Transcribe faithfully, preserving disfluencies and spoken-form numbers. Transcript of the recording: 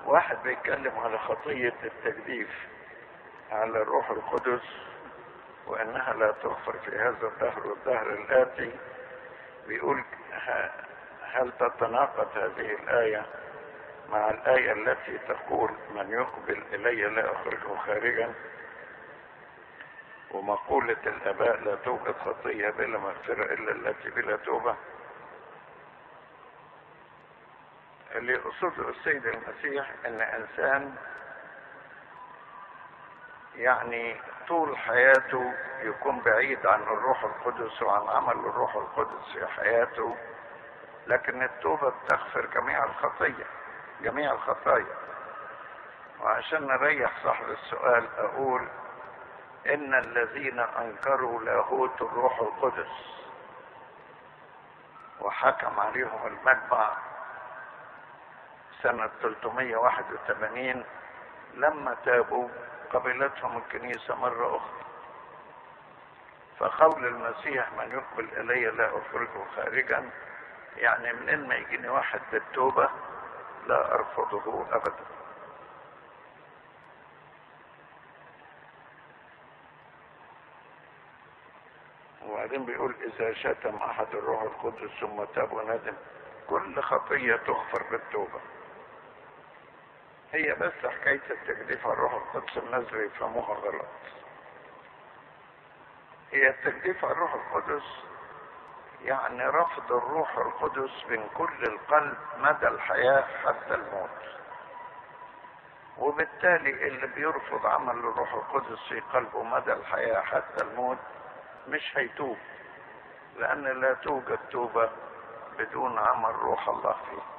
واحد بيتكلم على خطية التجديف على الروح القدس وانها لا تغفر في هذا الدهر والدهر الاتي. بيقول هل تتناقض هذه الآية مع الآية التي تقول من يقبل إلي لا أخرجه خارجا، ومقولة الآباء لا توجد خطية بلا مغفرة إلا التي بلا توبة؟ اللي يقصده السيد المسيح ان انسان يعني طول حياته يكون بعيد عن الروح القدس وعن عمل الروح القدس في حياته، لكن التوبة بتغفر جميع الخطية جميع الخطايا. وعشان نريح صاحب السؤال اقول ان الذين انكروا لاهوت الروح القدس وحكم عليهم المجمع سنة ثلاثمائة وواحد وثمانين لما تابوا قبلتهم الكنيسة مرة أخرى. فقول المسيح من يقبل إلي لا أخرجه خارجا يعني منين ما يجيني واحد بالتوبة لا أرفضه أبدا. وبعدين بيقول إذا شتم أحد الروح القدس ثم تاب وندم كل خطية تغفر بالتوبة. هي بس حكاية التجديف على الروح القدس الناس بيفهموها غلط. هي التجديف على الروح القدس يعني رفض الروح القدس من كل القلب مدى الحياة حتى الموت، وبالتالي اللي بيرفض عمل الروح القدس في قلبه مدى الحياة حتى الموت مش هيتوب، لأن لا توجد توبة بدون عمل روح الله فيه.